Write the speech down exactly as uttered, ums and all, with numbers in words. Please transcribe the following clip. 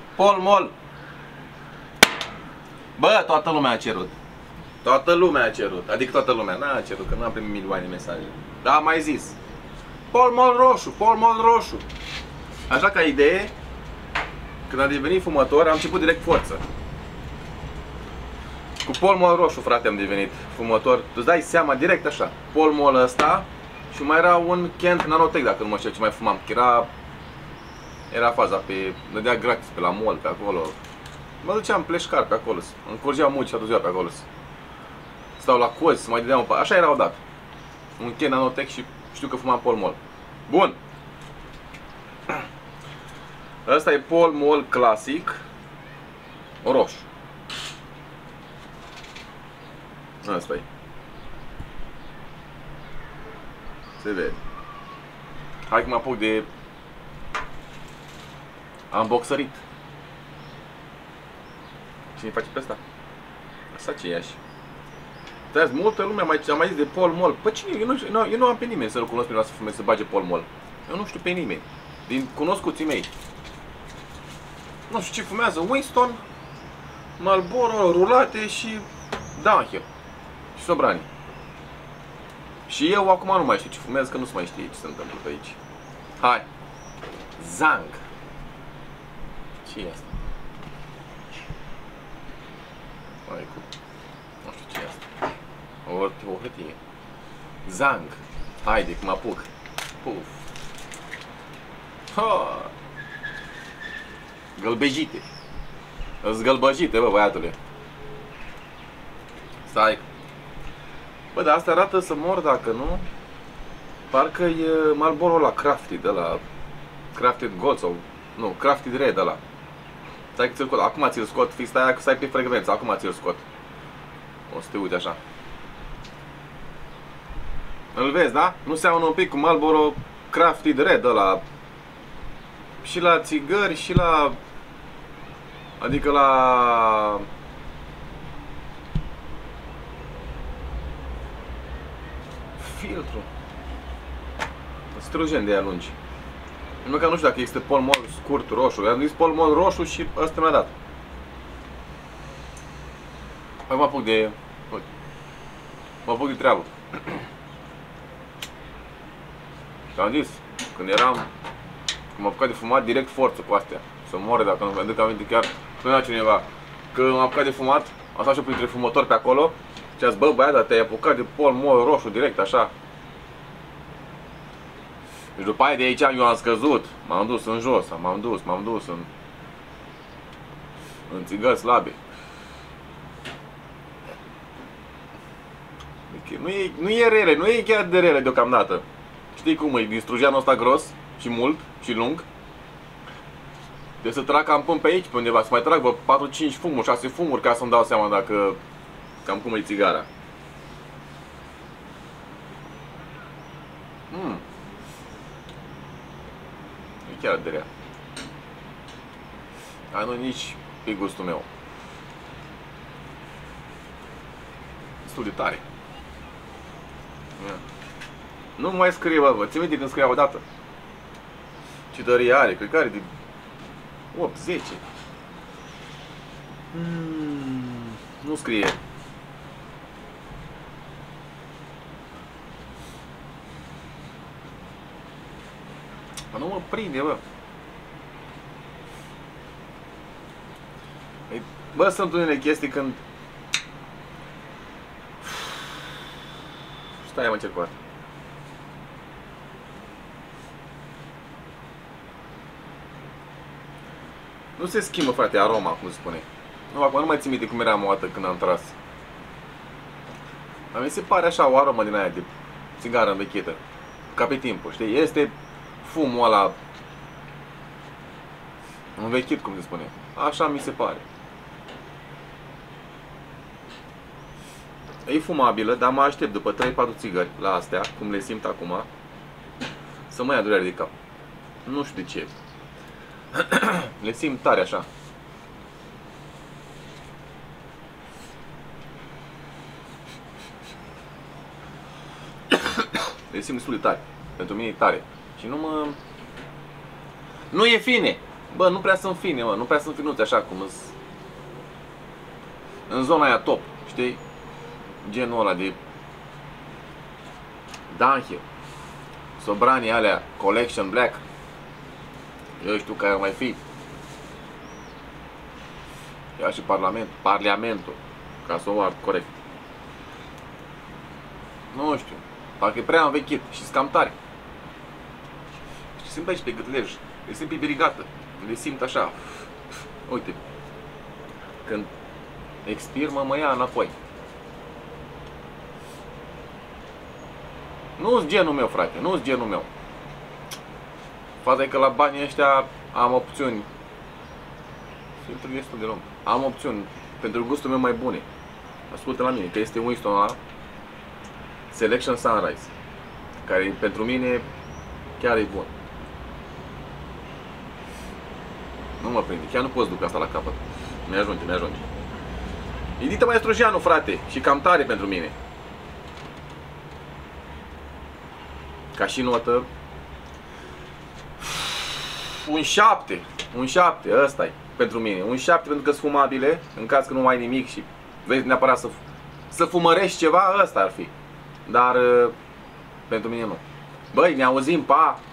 Pol Mol. Bă, toată lumea a cerut. Toată lumea a cerut. Adică toată lumea n-a cerut, că n-am primit milioane de mesaje. Dar am mai zis. Pol Mol roșu, Pol Mol roșu. Așa ca idee, când am devenit fumător, am început direct forță. Cu Pol Mol roșu, frate, am devenit fumător. Tu-ți dai seama direct așa. Pol Mol ăsta și mai era un Kent Nanotech, dacă nu mă știu ce mai fumam. Era, era faza pe, dădea gratis pe la mall, pe acolo. Mă duceam pleșcar pe acolo, încurgeam mulți și atunci pe acolo. Stau la cozi, să mai dădeam un... Așa era odată. Un Kent Nanotech și știu că fumam Pol Mol. Bun. Ăsta e Pol Mol clasic roșu. Asta e. Se vede. Hai că mă apuc de... Am boxărit. Cine face pe asta? Asta ce iași? Uitați, multă lume mai, am mai zis de Pol Mol. Păi cine? Eu nu, eu nu am pe nimeni să-l cunosc pe ăla să fume, să bage Pol Mol. Eu nu știu pe nimeni. Din cunoscuții mei. Nu știu ce fumează. Winston, Marlboro, rulate și Downhill. Și Sobrani. Și eu acum nu mai știu ce fumez, că nu se mai știe ce se întâmplă pe aici. Hai. Zang. Ce e asta? Hai cu... Nu știu ce e asta. O, o hârtie. Zang. Haide, că mă apuc. Puf. Ha. Gălbejite. Îți gălbăjite, bă, băiatule. Stai. Bă, dar asta arată să mor dacă nu. Parcă e Marlboro la Crafted, ăla. Crafted Gold sau... Nu, Crafted Red ăla. Stai că ți-l scot. Acum ți-l scot. Fix, stai că stai pe frecvență. Acum ți-l scot. O să te uite așa. Îl vezi, da? Nu seamănă un pic cu Marlboro Crafted Red ăla. Și la țigări și la... Adică la... Filtru. Strugen de aia lungi. Numai că nu știu dacă este Pol Mol scurt roșu. I-am zis Pol Mol roșu și ăsta mi-a dat. Hai mă apuc de... Mă apuc de treabă. Am zis, când eram... Când m-am apucat de fumat, direct forță cu astea. Să moare dacă nu mi-aduc aminte chiar. Spunea cineva că m-am apucat de fumat, am stat și printre fumători pe acolo. Și a zis, bă, băiat, dar te-ai apucat de Pol Mol roșu direct, așa. Și după aia de aici eu am scăzut. M-am dus în jos, m-am dus, m-am dus în... În țigări slabe. Nu e, nu e rele, nu e chiar de rele deocamdată. Știi cum e, din strujanul ăsta gros și mult și lung. Deci să trag cam până pe aici, pe undeva, să mai trag vreo patru cinci fumuri, șase fumuri ca să-mi dau seama dacă... Cam cum e țigara. Mm. E chiar de rea. Dar nu nici pe gustul meu. Destul de tare. Yeah. Nu mai scrie, bă, ți-mi minte când scria odată. Ce dărie are, cred că are de opt zece. Mm. Nu scrie. Nu mă prinde, bă. Bă, sunt unele chestii când... Stai, am încercat. Nu se schimbă, frate, aroma, cum se spune. Nu, acum nu mai țin minte cum era o dată când am tras. Dar mi se pare așa o aromă din aia de țigară învechită. Ca pe timpul, știi? Este fumul ăla învechit, cum se spune. Așa mi se pare. E fumabilă, dar mă aștept după trei patru țigări la astea, cum le simt acum, să mă ia durere de cap. Nu știu de ce. Le simt tare așa. Le simt destul de tare. Pentru mine e tare. Și nu mă... Nu e fine! Bă, nu prea sunt fine, mă, nu prea sunt finuți așa cum îs în zona aia top, știi? Genul ăla de Dunhill, Sobranii alea, Collection Black. Eu știu care mai fi. Ia și Parlament, Parlamentul, ca să o ard corect. Nu știu, parcă e prea învechit și cam tare. Și simt aici pe gâtlej, le simt pe birigată, le simt așa. Uite, când expir, mă, mă ia înapoi. Nu-s genul meu, frate, nu-s genul meu. Faza e că la banii ăștia am opțiuni. Filtrul destul de lung. Am opțiuni pentru gustul meu mai bune. Ascultă la mine, că este Winston ăla Selection Sunrise, care pentru mine chiar e bun. Nu mă prinde, chiar nu poți duc asta la capăt. Mi-ajunge, mi-ajunge. Edită Maestru Jeanu, frate, și cam tare pentru mine. Ca și notă, un șapte, un șapte, ăsta e pentru mine. Un șapte pentru că sunt fumabile, în caz că nu mai ai nimic și vrei neapărat să, să fumărești ceva, ăsta ar fi. Dar pentru mine nu. Băi, ne auzim, pa!